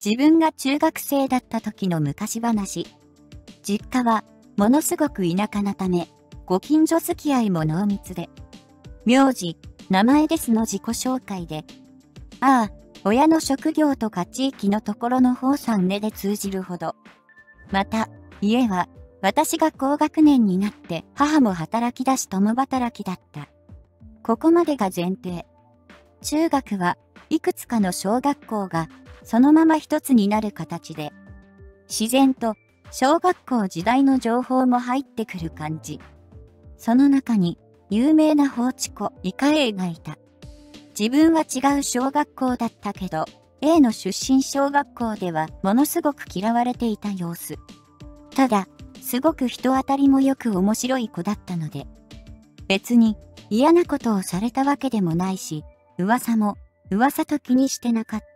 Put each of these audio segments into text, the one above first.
自分が中学生だった時の昔話。実家はものすごく田舎なため、ご近所付き合いも濃密で。名字、名前ですの自己紹介で。ああ、親の職業とか地域のところの方さんねで通じるほど。また、家は、私が高学年になって母も働き出し共働きだった。ここまでが前提。中学はいくつかの小学校がそのまま一つになる形で、自然と小学校時代の情報も入ってくる感じ。その中に有名な法智子理科 A がいた。自分は違う小学校だったけど、A の出身小学校ではものすごく嫌われていた様子。ただ、すごく人当たりもよく面白い子だったので、別に嫌なことをされたわけでもないし、噂も噂と気にしてなかった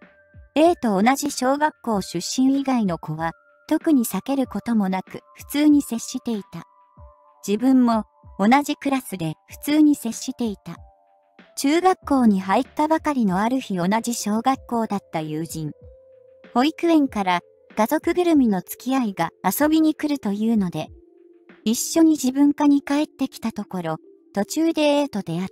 。A と同じ小学校出身以外の子は、特に避けることもなく普通に接していた。自分も同じクラスで普通に接していた。中学校に入ったばかりのある日同じ小学校だった友人。保育園から家族ぐるみの付き合いが遊びに来るというので、一緒に自分家に帰ってきたところ、途中で A と出会った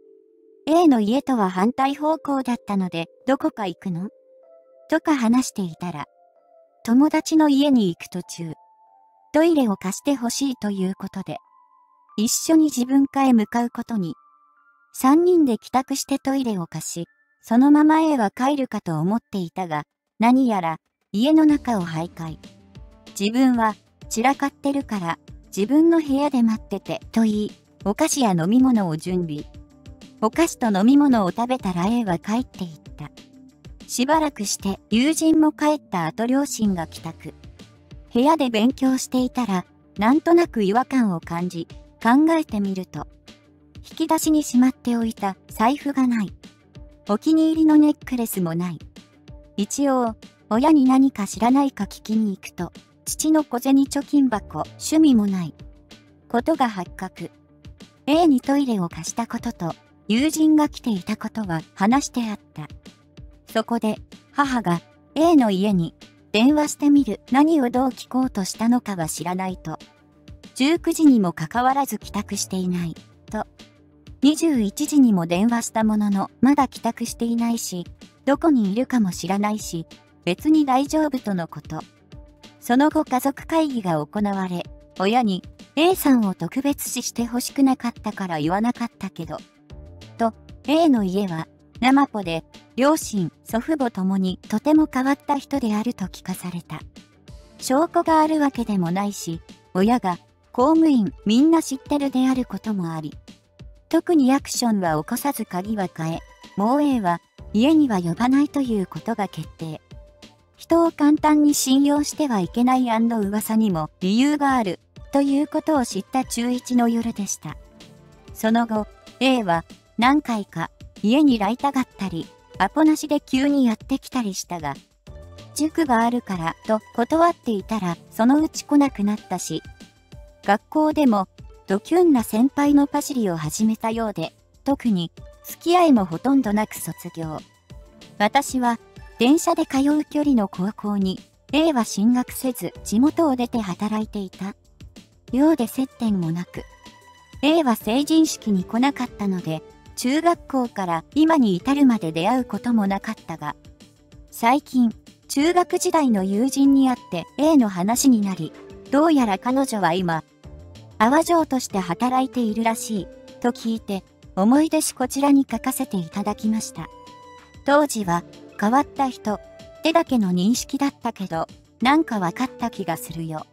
。A の家とは反対方向だったので、どこか行くの？とか話していたら、友達の家に行く途中、トイレを貸してほしいということで、一緒に自分家へ向かうことに、3人で帰宅してトイレを貸し、そのまま A は帰るかと思っていたが、何やら家の中を徘徊。自分は散らかってるから自分の部屋で待っててと言い、お菓子や飲み物を準備。お菓子と飲み物を食べたら A は帰っていった。しばらくして友人も帰った後両親が帰宅。部屋で勉強していたら、なんとなく違和感を感じ、考えてみると、引き出しにしまっておいた財布がない。お気に入りのネックレスもない。一応、親に何か知らないか聞きに行くと、父の小銭貯金箱、趣味もない。ことが発覚。A にトイレを貸したことと、友人が来ていたことは話してあった。そこで、母が A の家に電話してみる。何をどう聞こうとしたのかは知らないと。19時にもかかわらず帰宅していない。と。21時にも電話したものの、まだ帰宅していないし、どこにいるかも知らないし、別に大丈夫とのこと。その後家族会議が行われ、親に A さんを特別視してほしくなかったから言わなかったけど。と、A の家は、生子で、両親、祖父母ともにとても変わった人であると聞かされた。証拠があるわけでもないし、親が公務員みんな知ってるであることもあり、特にアクションは起こさず鍵は変え、もう A は家には呼ばないということが決定。人を簡単に信用してはいけない&噂にも理由があるということを知った中1の夜でした。その後、A は何回か家に来たがったり、アポなしで急にやってきたりしたが、塾があるからと断っていたらそのうち来なくなったし、学校でもドキュンな先輩のパシリを始めたようで、特に付き合いもほとんどなく卒業。私は電車で通う距離の高校に A は進学せず地元を出て働いていた。寮で接点もなく、A は成人式に来なかったので、中学校から今に至るまで出会うこともなかったが、最近、中学時代の友人に会って A の話になり、どうやら彼女は今、泡嬢として働いているらしい、と聞いて、思い出しこちらに書かせていただきました。当時は、変わった人、ってだけの認識だったけど、なんかわかった気がするよ。